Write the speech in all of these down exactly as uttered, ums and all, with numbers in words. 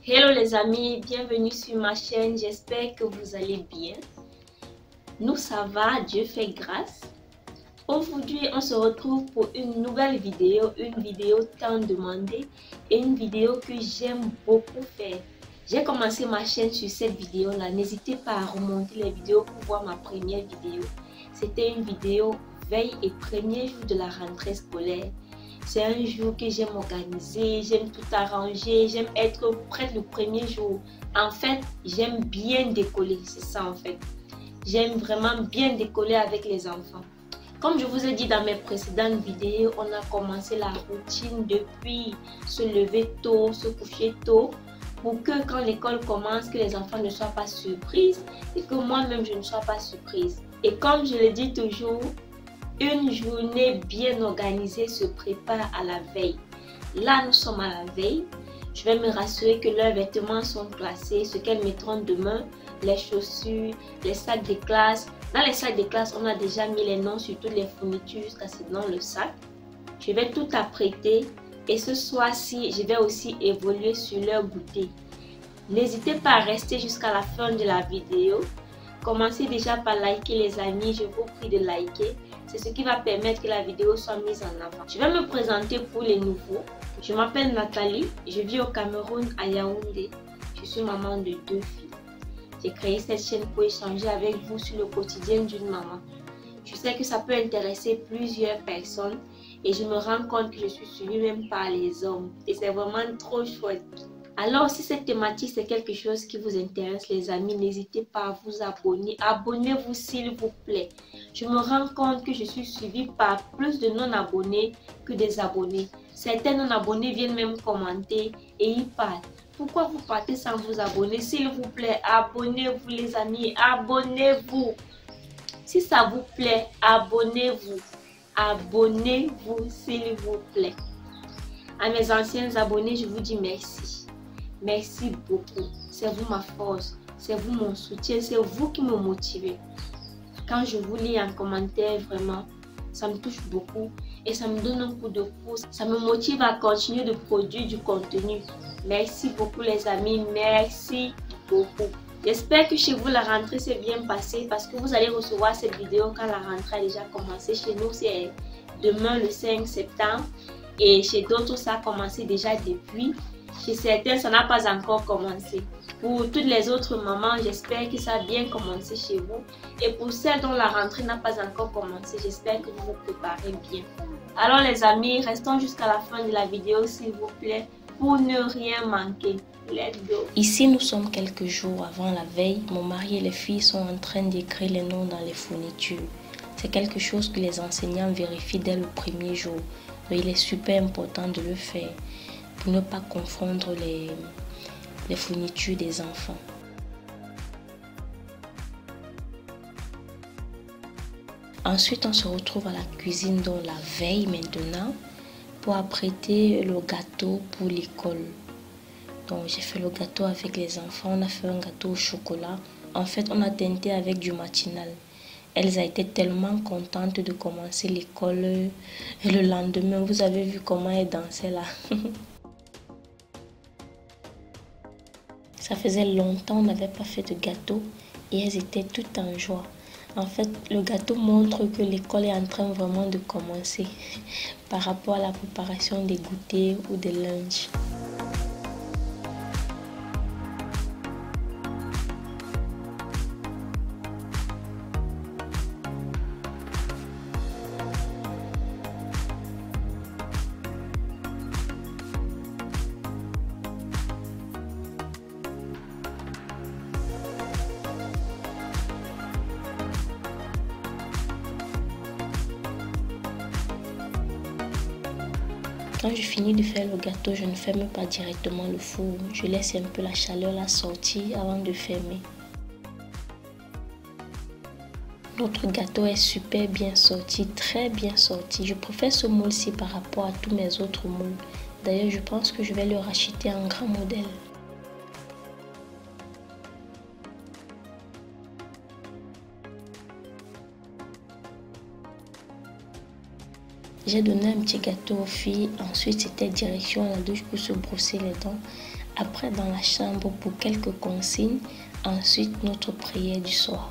Hello les amis, bienvenue sur ma chaîne, j'espère que vous allez bien. Nous ça va, Dieu fait grâce. Aujourd'hui on se retrouve pour une nouvelle vidéo, une vidéo tant demandée et une vidéo que j'aime beaucoup faire. J'ai commencé ma chaîne sur cette vidéo là, n'hésitez pas à remonter les vidéos pour voir ma première vidéo. C'était une vidéo veille et premier jour de la rentrée scolaire. C'est un jour que j'aime organiser, j'aime tout arranger, j'aime être prête le premier jour. En fait, j'aime bien décoller, c'est ça en fait. J'aime vraiment bien décoller avec les enfants. Comme je vous ai dit dans mes précédentes vidéos, on a commencé la routine depuis se lever tôt, se coucher tôt, pour que quand l'école commence, que les enfants ne soient pas surprises et que moi-même je ne sois pas surprise. Et comme je le dis toujours, une journée bien organisée se prépare à la veille. Là, nous sommes à la veille. Je vais me rassurer que leurs vêtements sont classés, ce qu'elles mettront demain, les chaussures, les sacs de classe. Dans les sacs de classe, on a déjà mis les noms sur toutes les fournitures jusqu'à dans le sac. Je vais tout apprêter et ce soir-ci, je vais aussi évoluer sur leur goûter. N'hésitez pas à rester jusqu'à la fin de la vidéo. Commencez déjà par liker les amis, je vous prie de liker. C'est ce qui va permettre que la vidéo soit mise en avant. Je vais me présenter pour les nouveaux. Je m'appelle Nathalie, je vis au Cameroun à Yaoundé. Je suis maman de deux filles. J'ai créé cette chaîne pour échanger avec vous sur le quotidien d'une maman. Je sais que ça peut intéresser plusieurs personnes et je me rends compte que je suis suivie même par les hommes. Et c'est vraiment trop chouette. Alors, si cette thématique c'est quelque chose qui vous intéresse les amis, n'hésitez pas à vous abonner. Abonnez-vous s'il vous plaît. Je me rends compte que je suis suivie par plus de non-abonnés que des abonnés. Certains non-abonnés viennent même commenter et ils partent. Pourquoi vous partez sans vous abonner? S'il vous plaît, abonnez-vous les amis, abonnez-vous. Si ça vous plaît, abonnez-vous. Abonnez-vous s'il vous plaît. À mes anciens abonnés, je vous dis merci. Merci beaucoup. C'est vous ma force. C'est vous mon soutien. C'est vous qui me motivez. Quand je vous lis en commentaire, vraiment, ça me touche beaucoup. Et ça me donne un coup de pouce. Ça me motive à continuer de produire du contenu. Merci beaucoup les amis. Merci beaucoup. J'espère que chez vous la rentrée s'est bien passée. Parce que vous allez recevoir cette vidéo quand la rentrée a déjà commencé. Chez nous, c'est demain le cinq septembre. Et chez d'autres, ça a commencé déjà depuis. Chez certains, ça n'a pas encore commencé. Pour toutes les autres mamans, j'espère que ça a bien commencé chez vous. Et pour celles dont la rentrée n'a pas encore commencé, j'espère que vous vous préparez bien. Alors les amis, restons jusqu'à la fin de la vidéo s'il vous plaît pour ne rien manquer. Let's go. Ici, nous sommes quelques jours avant la veille. Mon mari et les filles sont en train d'écrire les noms dans les fournitures. C'est quelque chose que les enseignants vérifient dès le premier jour. Donc, il est super important de le faire pour ne pas confondre les, les fournitures des enfants. Ensuite, on se retrouve à la cuisine dans la veille maintenant pour apprêter le gâteau pour l'école. Donc, j'ai fait le gâteau avec les enfants. On a fait un gâteau au chocolat. En fait, on a teinté avec du matinal. Elsa était tellement contente de commencer l'école. Et le lendemain, vous avez vu comment elle dansait là. Ça faisait longtemps qu'on n'avait pas fait de gâteau et elles étaient toutes en joie. En fait, le gâteau montre que l'école est en train vraiment de commencer par rapport à la préparation des goûters ou des lunchs. Quand je finis de faire le gâteau, je ne ferme pas directement le four. Je laisse un peu la chaleur la sortir avant de fermer. Notre gâteau est super bien sorti, très bien sorti. Je préfère ce moule-ci par rapport à tous mes autres moules. D'ailleurs, je pense que je vais le racheter en grand modèle. J'ai donné un petit gâteau aux filles. Ensuite, c'était direction à la douche pour se brosser les dents. Après dans la chambre pour quelques consignes, ensuite notre prière du soir.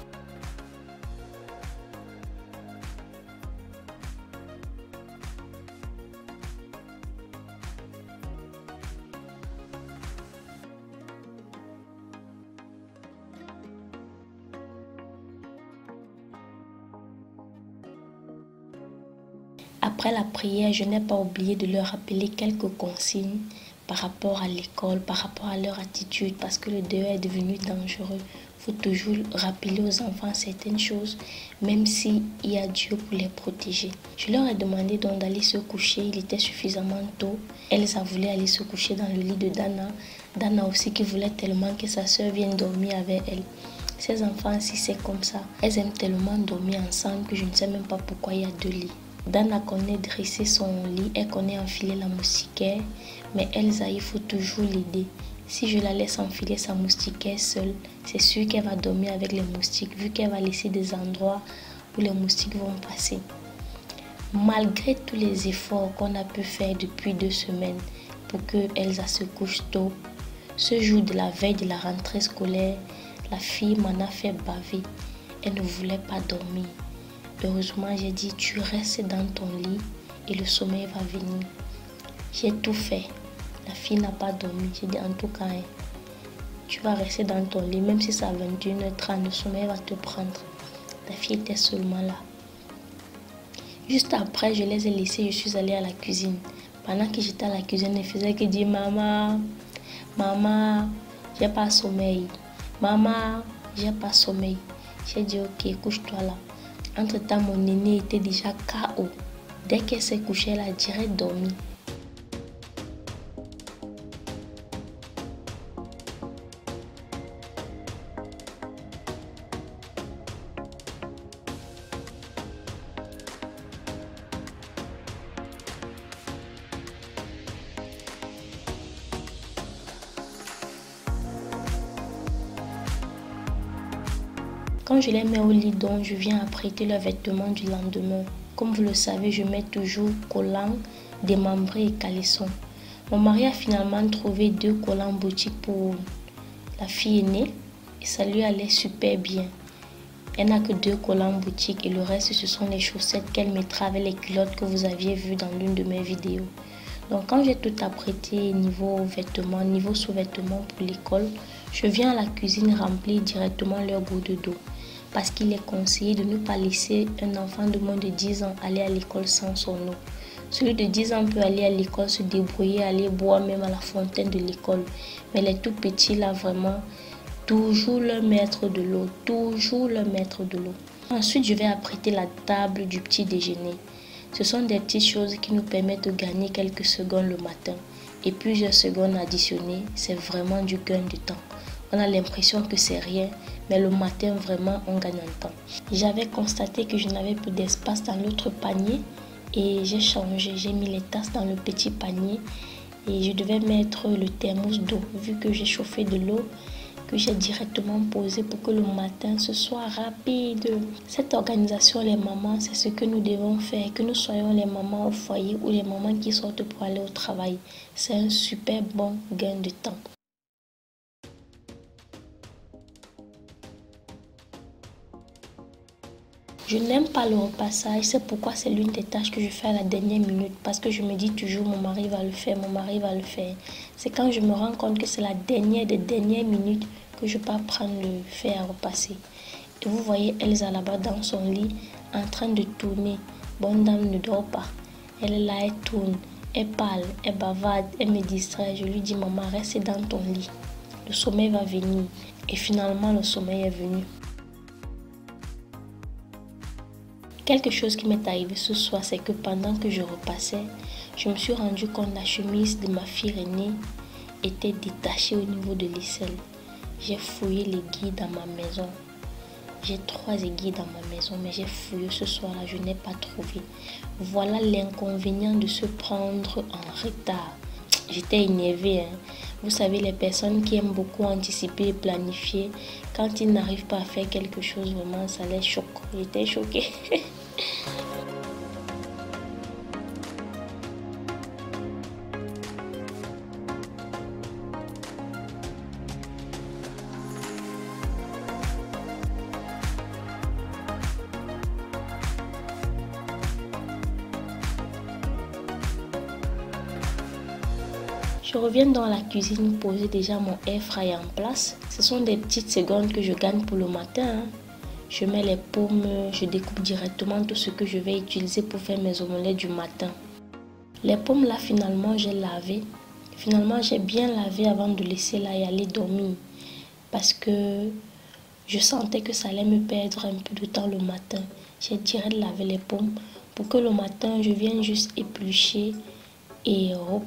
Après la prière, je n'ai pas oublié de leur rappeler quelques consignes par rapport à l'école, par rapport à leur attitude, parce que le dehors est devenu dangereux. Il faut toujours rappeler aux enfants certaines choses, même s'il y a Dieu pour les protéger. Je leur ai demandé donc d'aller se coucher, il était suffisamment tôt. Elsa voulait aller se coucher dans le lit de Dana. Dana aussi qui voulait tellement que sa soeur vienne dormir avec elle. Ces enfants, si c'est comme ça, elles aiment tellement dormir ensemble que je ne sais même pas pourquoi il y a deux lits. Dana connaît dresser son lit, elle connaît enfiler la moustiquaire, mais Elsa, il faut toujours l'aider. Si je la laisse enfiler sa moustiquaire seule, c'est sûr qu'elle va dormir avec les moustiques, vu qu'elle va laisser des endroits où les moustiques vont passer. Malgré tous les efforts qu'on a pu faire depuis deux semaines pour que Elsa se couche tôt, ce jour de la veille de la rentrée scolaire, la fille m'en a fait baver. Elle ne voulait pas dormir. Heureusement, j'ai dit, tu restes dans ton lit et le sommeil va venir. J'ai tout fait. La fille n'a pas dormi. J'ai dit, en tout cas, hein, tu vas rester dans ton lit. Même si c'est à vingt et une heures trente, le sommeil va te prendre. La fille était seulement là. Juste après, je les ai laissés. Je suis allée à la cuisine. Pendant que j'étais à la cuisine, elle faisait que dire, maman, maman, j'ai pas sommeil. Maman, j'ai pas sommeil. J'ai dit, ok, couche-toi là. Entre-temps, mon aîné était déjà K O. Dès qu'elle s'est couchée, elle a direct dormi. Quand je les mets au lit, donc, je viens apprêter leurs vêtements du lendemain. Comme vous le savez, je mets toujours collants, démembrés et caleçons. Mon mari a finalement trouvé deux collants boutique pour la fille aînée et ça lui allait super bien. Elle n'a que deux collants boutique et le reste, ce sont les chaussettes qu'elle mettra avec les culottes que vous aviez vues dans l'une de mes vidéos. Donc quand j'ai tout apprêté niveau vêtements, niveau sous-vêtements pour l'école, je viens à la cuisine remplir directement leur gourde d'eau. Parce qu'il est conseillé de ne pas laisser un enfant de moins de dix ans aller à l'école sans son eau. Celui de dix ans peut aller à l'école, se débrouiller, aller boire même à la fontaine de l'école. Mais les tout petits là, vraiment, toujours leur mettre de l'eau, toujours leur mettre de l'eau. Ensuite, je vais apprêter la table du petit déjeuner. Ce sont des petites choses qui nous permettent de gagner quelques secondes le matin. Et plusieurs secondes additionnées, c'est vraiment du gain de temps. On a l'impression que c'est rien, mais le matin, vraiment, on gagne en temps. J'avais constaté que je n'avais plus d'espace dans l'autre panier et j'ai changé. J'ai mis les tasses dans le petit panier et je devais mettre le thermos d'eau. Vu que j'ai chauffé de l'eau, que j'ai directement posé pour que le matin, ce soit rapide. Cette organisation, les mamans, c'est ce que nous devons faire. Que nous soyons les mamans au foyer ou les mamans qui sortent pour aller au travail. C'est un super bon gain de temps. Je n'aime pas le repassage, c'est pourquoi c'est l'une des tâches que je fais à la dernière minute. Parce que je me dis toujours, mon mari va le faire, mon mari va le faire. C'est quand je me rends compte que c'est la dernière des dernières minutes que je peux prendre le fer à repasser. Et vous voyez Elsa là-bas dans son lit, en train de tourner. Bonne dame ne dort pas. Elle est là, elle tourne, elle parle, elle bavarde, elle me distrait. Je lui dis, maman, reste dans ton lit. Le sommeil va venir. Et finalement, le sommeil est venu. Quelque chose qui m'est arrivé ce soir, c'est que pendant que je repassais, je me suis rendu compte que la chemise de ma fille aînée était détachée au niveau de l'aisselle. J'ai fouillé les guides dans ma maison. J'ai trois aiguilles dans ma maison, mais j'ai fouillé ce soir-là, je n'ai pas trouvé. Voilà l'inconvénient de se prendre en retard. J'étais énervée. Hein. Vous savez, les personnes qui aiment beaucoup anticiper et planifier, quand ils n'arrivent pas à faire quelque chose, vraiment, ça les choque. J'étais choquée. Je reviens dans la cuisine poser déjà mon air fryer en place. Ce sont des petites secondes que je gagne pour le matin. Hein. Je mets les pommes, je découpe directement tout ce que je vais utiliser pour faire mes omelettes du matin. Les pommes là finalement j'ai lavé. Finalement j'ai bien lavé avant de laisser là et aller dormir. Parce que je sentais que ça allait me perdre un peu de temps le matin. J'ai direct lavé les pommes pour que le matin je vienne juste éplucher et hop.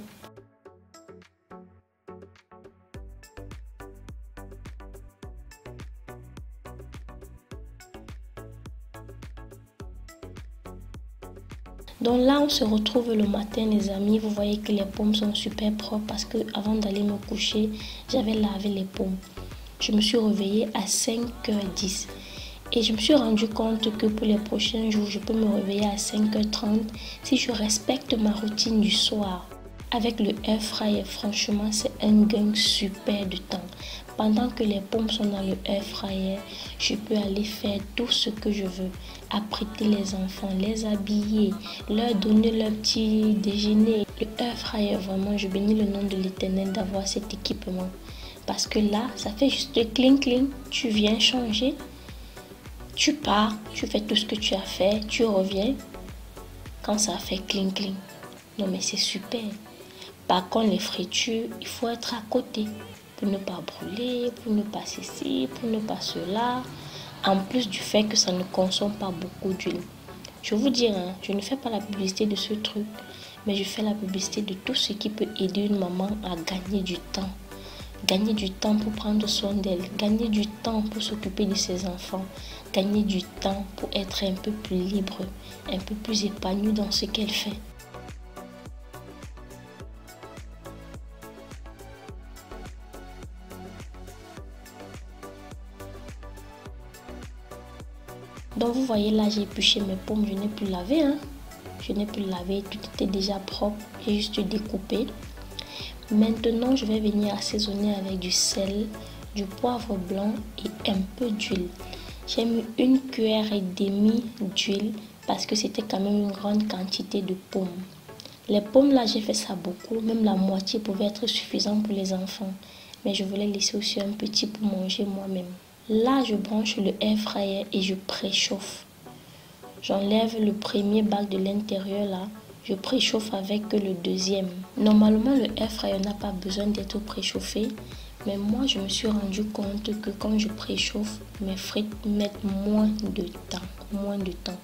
Donc là, on se retrouve le matin, les amis. Vous voyez que les pommes sont super propres parce que avant d'aller me coucher, j'avais lavé les pommes. Je me suis réveillée à cinq heures dix. Et je me suis rendu compte que pour les prochains jours, je peux me réveiller à cinq heures trente si je respecte ma routine du soir. Avec le air fryer, franchement, c'est un gain super de temps. Pendant que les pommes sont dans le air fryer, je peux aller faire tout ce que je veux. Apprêter les enfants, les habiller, leur donner leur petit déjeuner. Le air fryer, vraiment, je bénis le nom de l'Éternel d'avoir cet équipement. Parce que là, ça fait juste cling cling. Tu viens changer, tu pars, tu fais tout ce que tu as fait, tu reviens. Quand ça fait cling cling. Non mais c'est super. Par contre, les fritures, il faut être à côté pour ne pas brûler, pour ne pas ceci, pour ne pas cela. En plus du fait que ça ne consomme pas beaucoup d'huile. Je vous dis, hein, je ne fais pas la publicité de ce truc, mais je fais la publicité de tout ce qui peut aider une maman à gagner du temps. Gagner du temps pour prendre soin d'elle, gagner du temps pour s'occuper de ses enfants, gagner du temps pour être un peu plus libre, un peu plus épanouie dans ce qu'elle fait. Donc vous voyez là, j'ai épluché mes pommes, je n'ai plus lavé. Hein. Je n'ai plus lavé, tout était déjà propre. J'ai juste découpé. Maintenant, je vais venir assaisonner avec du sel, du poivre blanc et un peu d'huile. J'ai mis une cuillère et demie d'huile parce que c'était quand même une grande quantité de pommes. Les pommes là, j'ai fait ça beaucoup. Même la moitié pouvait être suffisant pour les enfants. Mais je voulais laisser aussi un petit pour manger moi-même. Là, je branche le air fryer et je préchauffe. J'enlève le premier bac de l'intérieur là. Je préchauffe avec le deuxième. Normalement, le air fryer n'a pas besoin d'être préchauffé. Mais moi, je me suis rendu compte que quand je préchauffe, mes frites mettent moins de temps. Moins de temps.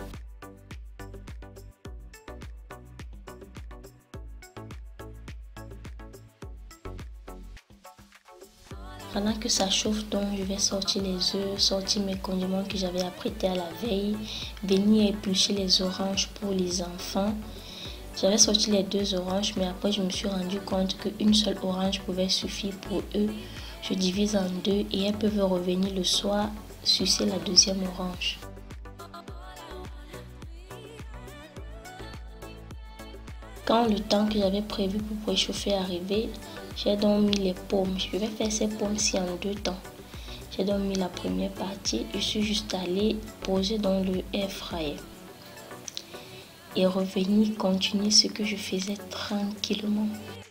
Pendant que ça chauffe, donc je vais sortir les œufs, sortir mes condiments que j'avais apprêtés à la veille, venir éplucher les oranges pour les enfants. J'avais sorti les deux oranges, mais après je me suis rendu compte qu'une seule orange pouvait suffire pour eux. Je divise en deux et elles peuvent revenir le soir sucer la deuxième orange. Quand le temps que j'avais prévu pour préchauffer est arrivé, j'ai donc mis les pommes. Je vais faire ces pommes-ci en deux temps. J'ai donc mis la première partie. Je suis juste allée poser dans le air fryer. Et revenir continuer ce que je faisais tranquillement.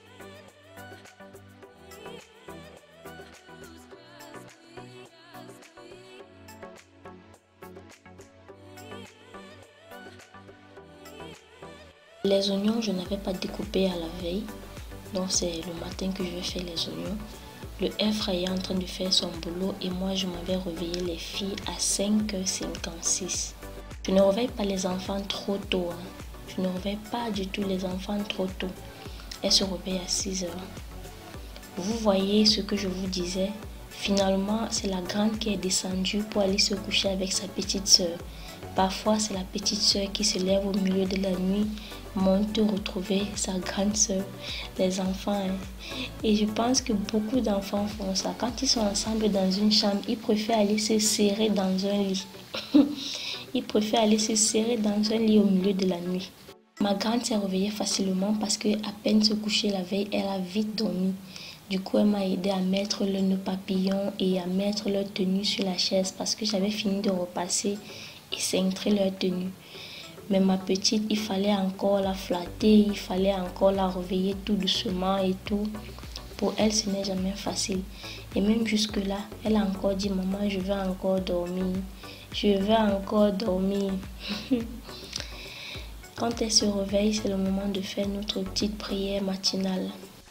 Les oignons, je n'avais pas découpé à la veille. Donc c'est le matin que je vais faire les oignons. Le air fryer est en train de faire son boulot et moi je m'avais réveillé les filles à cinq heures cinquante-six. Je ne réveille pas les enfants trop tôt. Hein. Je ne réveille pas du tout les enfants trop tôt. Elles se réveillent à six heures. Vous voyez ce que je vous disais. Finalement, c'est la grande qui est descendue pour aller se coucher avec sa petite soeur. Parfois, c'est la petite soeur qui se lève au milieu de la nuit, monte retrouver sa grande soeur, les enfants. Hein. Et je pense que beaucoup d'enfants font ça. Quand ils sont ensemble dans une chambre, ils préfèrent aller se serrer dans un lit. Ils préfèrent aller se serrer dans un lit au milieu de la nuit. Ma grande s'est réveillée facilement parce qu'à peine se coucher la veille, elle a vite dormi. Du coup, elle m'a aidé à mettre le nœud papillon et à mettre leur tenue sur la chaise parce que j'avais fini de repasser et cintrer leur tenue. Mais ma petite, il fallait encore la flatter, il fallait encore la réveiller tout doucement et tout. pour elle, ce n'est jamais facile. Et même jusque-là, elle a encore dit, maman, je veux encore dormir. Je veux encore dormir. Quand elle se réveille, c'est le moment de faire notre petite prière matinale.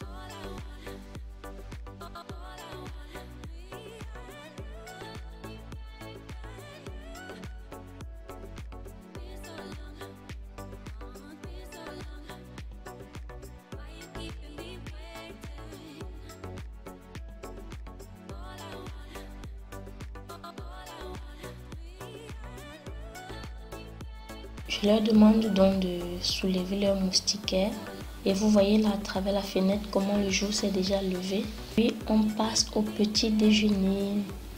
Je leur demande donc de soulever leur moustiquaire. Et vous voyez là à travers la fenêtre comment le jour s'est déjà levé. Puis on passe au petit déjeuner.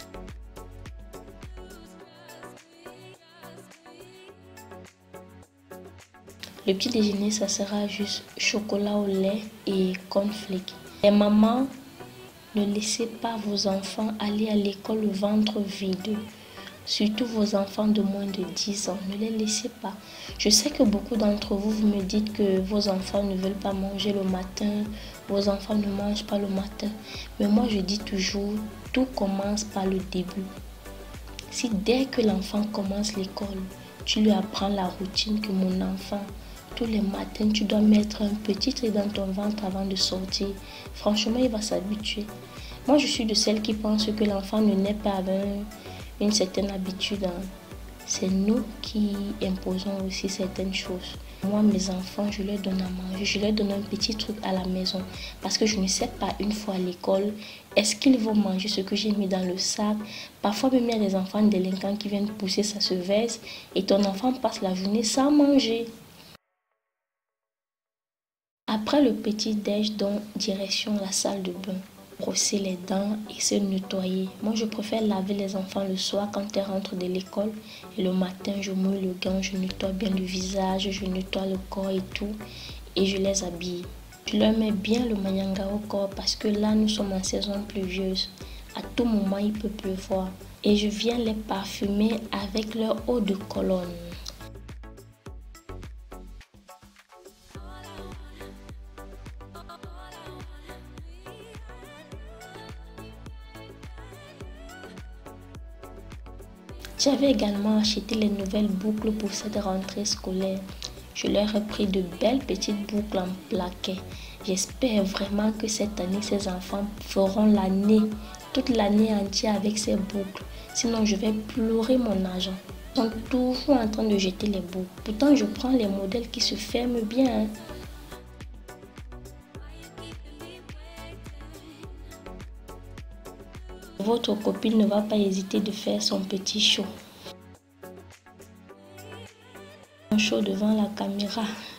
Le petit déjeuner, ça sera juste chocolat au lait et cornflakes. Et maman, ne laissez pas vos enfants aller à l'école le ventre vide. Surtout vos enfants de moins de dix ans, ne les laissez pas. Je sais que beaucoup d'entre vous, vous me dites que vos enfants ne veulent pas manger le matin, vos enfants ne mangent pas le matin. Mais moi, je dis toujours, tout commence par le début. Si dès que l'enfant commence l'école, tu lui apprends la routine que mon enfant, tous les matins, tu dois mettre un petit truc dans ton ventre avant de sortir. Franchement, il va s'habituer. Moi, je suis de celles qui pensent que l'enfant ne naît pas avec une certaine habitude. C'est nous qui imposons aussi certaines choses. Moi, mes enfants, je leur donne à manger. Je leur donne un petit truc à la maison. Parce que je ne sais pas, une fois à l'école, est-ce qu'ils vont manger ce que j'ai mis dans le sac? Parfois, même il y a des enfants délinquants qui viennent pousser, ça se verse. Et ton enfant passe la journée sans manger. Après le petit déj, donc direction la salle de bain. Brosser les dents et se nettoyer. Moi, je préfère laver les enfants le soir quand ils rentrent de l'école. Et le matin, je mouille le gant, je nettoie bien le visage, je nettoie le corps et tout. Et je les habille. Je leur mets bien le mayanga au corps parce que là, nous sommes en saison pluvieuse. À tout moment, il peut pleuvoir. Et je viens les parfumer avec leur eau de Cologne. J'avais également acheté les nouvelles boucles pour cette rentrée scolaire. Je leur ai pris de belles petites boucles en plaqué. J'espère vraiment que cette année, ces enfants feront l'année, toute l'année entière avec ces boucles. Sinon, je vais pleurer mon argent. Ils sont toujours en train de jeter les boucles. Pourtant, je prends les modèles qui se ferment bien. Hein. Votre copine ne va pas hésiter de faire son petit show. Un show devant la caméra.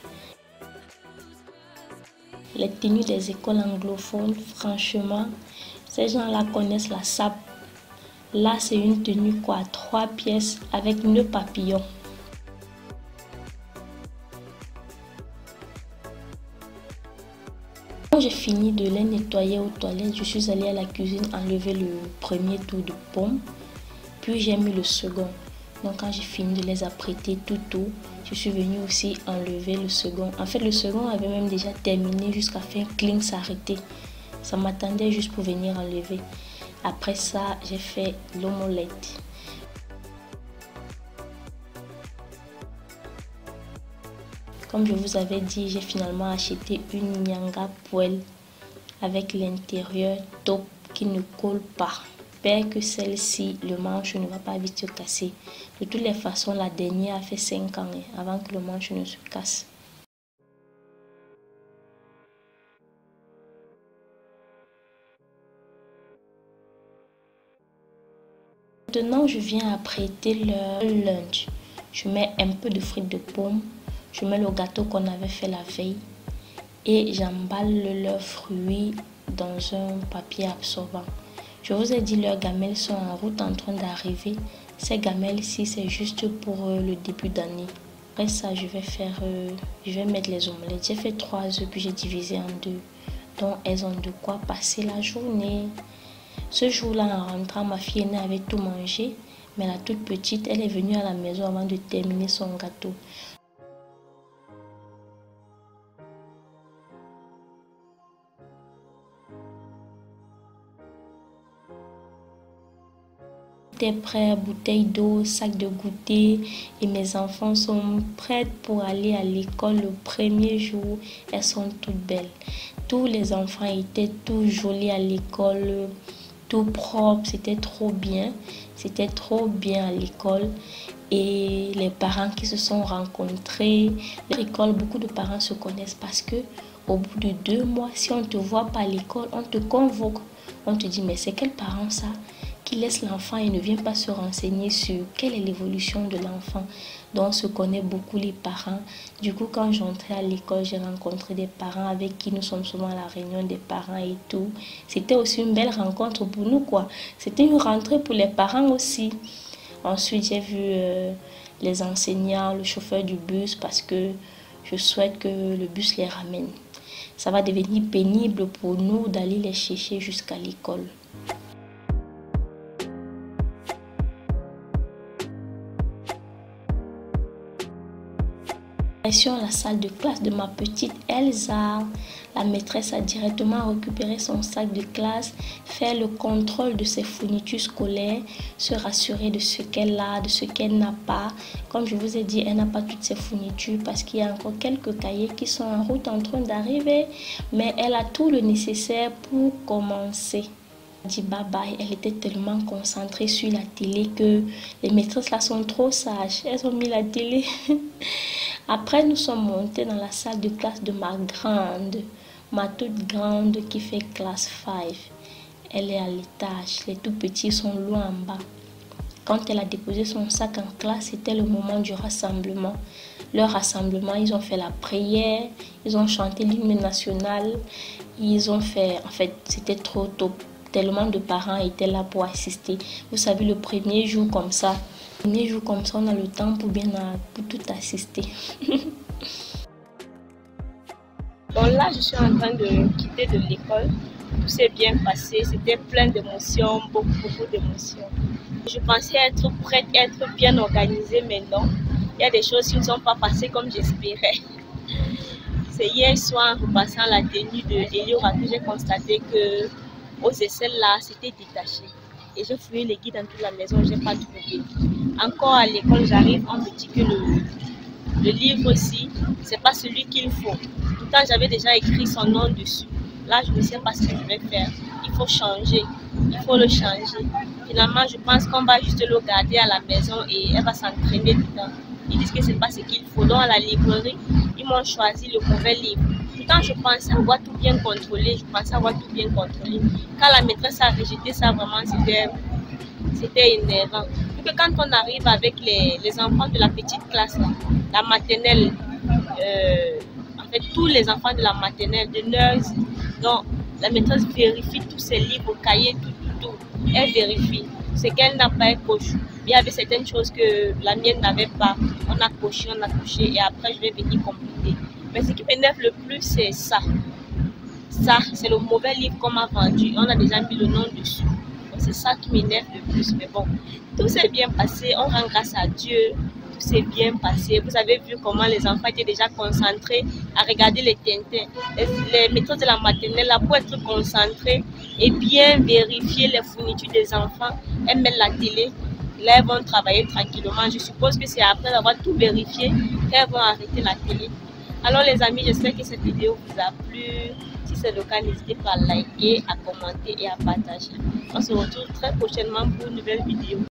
Les tenues des écoles anglophones, franchement, ces gens-là connaissent la sape. Là, c'est une tenue quoi, trois pièces avec nœud papillon. Quand j'ai fini de les nettoyer aux toilettes, je suis allée à la cuisine enlever le premier tour de pomme. Puis j'ai mis le second. Donc quand j'ai fini de les apprêter tout tout, je suis venue aussi enlever le second. En fait, le second avait même déjà terminé jusqu'à faire cling s'arrêter. Ça m'attendait juste pour venir enlever. Après ça, j'ai fait l'omelette. Comme je vous avais dit, j'ai finalement acheté une nyanga poêle avec l'intérieur top qui ne colle pas. J'espère que celle-ci, le manche ne va pas vite se casser. De toutes les façons, la dernière a fait cinq ans avant que le manche ne se casse. Maintenant, je viens apprêter leur lunch. Je mets un peu de frites de pomme. Je mets le gâteau qu'on avait fait la veille. Et j'emballe leurs fruits dans un papier absorbant. Je vous ai dit, leurs gamelles sont en route en train d'arriver. Ces gamelles-ci, c'est juste pour euh, le début d'année. Après ça, je vais faire, euh, je vais mettre les omelettes. J'ai fait trois œufs que j'ai divisés en deux. Donc, elles ont de quoi passer la journée. Ce jour-là, en rentrant, ma fille aînée avait tout mangé. Mais la toute petite, elle est venue à la maison avant de terminer son gâteau. Tout est prêt, bouteille d'eau, sac de goûter et mes enfants sont prêts pour aller à l'école le premier jour. Elles sont toutes belles. Tous les enfants étaient tout jolis à l'école, tout propre, c'était trop bien. C'était trop bien à l'école. Et les parents qui se sont rencontrés, à l'école, beaucoup de parents se connaissent parce que au bout de deux mois, si on ne te voit pas à l'école, on te convoque. On te dit, mais c'est quel parent ça qui laisse l'enfant et ne vient pas se renseigner sur quelle est l'évolution de l'enfant. Donc on se connaît beaucoup les parents. Du coup, quand j'entrais à l'école, j'ai rencontré des parents avec qui nous sommes souvent à la réunion des parents et tout. C'était aussi une belle rencontre pour nous, quoi. C'était une rentrée pour les parents aussi. Ensuite, j'ai vu euh, les enseignants, le chauffeur du bus parce que je souhaite que le bus les ramène. Ça va devenir pénible pour nous d'aller les chercher jusqu'à l'école. Sur la salle de classe de ma petite Elsa, la maîtresse a directement récupéré son sac de classe, fait le contrôle de ses fournitures scolaires, se rassurer de ce qu'elle a, de ce qu'elle n'a pas. Comme je vous ai dit, elle n'a pas toutes ses fournitures parce qu'il y a encore quelques cahiers qui sont en route en train d'arriver, mais elle a tout le nécessaire pour commencer. Elle dit bye bye, elle était tellement concentrée sur la télé que les maîtresses là sont trop sages, elles ont mis la télé. Après, nous sommes montés dans la salle de classe de ma grande, ma toute grande qui fait classe cinq. Elle est à l'étage, les tout petits sont loin en bas. Quand elle a déposé son sac en classe, c'était le moment du rassemblement. Leur rassemblement, ils ont fait la prière, ils ont chanté l'hymne national, ils ont fait, en fait, c'était trop tôt. Tellement de parents étaient là pour assister. Vous savez, le premier jour comme ça, le premier jour comme ça, on a le temps pour bien pour tout assister. Bon, là, je suis en train de quitter de l'école. Tout s'est bien passé. C'était plein d'émotions, beaucoup, beaucoup d'émotions. Je pensais être prête, être bien organisée, mais non. Il y a des choses qui ne sont pas passées comme j'espérais. C'est hier soir, en repassant la tenue de Eliora, que j'ai constaté que aux aisselles là, c'était détaché. Et j'ai fouillé les guides dans toute la maison, je n'ai pas trouvé. Encore à l'école, j'arrive, on me dit que le, le livre aussi, c'est pas celui qu'il faut. Pourtant, j'avais déjà écrit son nom dessus. Là, je ne sais pas ce que je vais faire. Il faut changer. Il faut le changer. Finalement, je pense qu'on va juste le garder à la maison et elle va s'entraîner dedans. Ils disent que ce n'est pas ce qu'il faut. Donc, à la librairie, ils m'ont choisi le mauvais livre. Pourtant, je pensais avoir tout bien contrôlé. Je pensais avoir tout bien contrôlé. Quand la maîtresse a rejeté ça, vraiment, c'était énervant. Donc, quand on arrive avec les, les enfants de la petite classe, là, la maternelle, euh, en fait, tous les enfants de la maternelle, de nurse, donc la maîtresse vérifie tous ses livres, cahiers, tout, tout, tout. Elle vérifie. Ce qu'elle n'a pas, elle coche. Il y avait certaines choses que la mienne n'avait pas. On a coché, on a couché et après, je vais venir compléter. Mais ce qui m'énerve le plus, c'est ça. Ça, c'est le mauvais livre qu'on m'a vendu. On a déjà mis le nom dessus. C'est ça qui m'énerve le plus. Mais bon, tout s'est bien passé. On rend grâce à Dieu. Tout s'est bien passé. Vous avez vu comment les enfants étaient déjà concentrés à regarder les Tintins. Les, les méthodes de la maternelle, là, pour être concentrés et bien vérifier les fournitures des enfants, elles mettent la télé. Là, elles vont travailler tranquillement. Je suppose que c'est après avoir tout vérifié qu'elles vont arrêter la télé. Alors les amis, j'espère que cette vidéo vous a plu. Si c'est le cas, n'hésitez pas à liker, à commenter et à partager. On se retrouve très prochainement pour une nouvelle vidéo.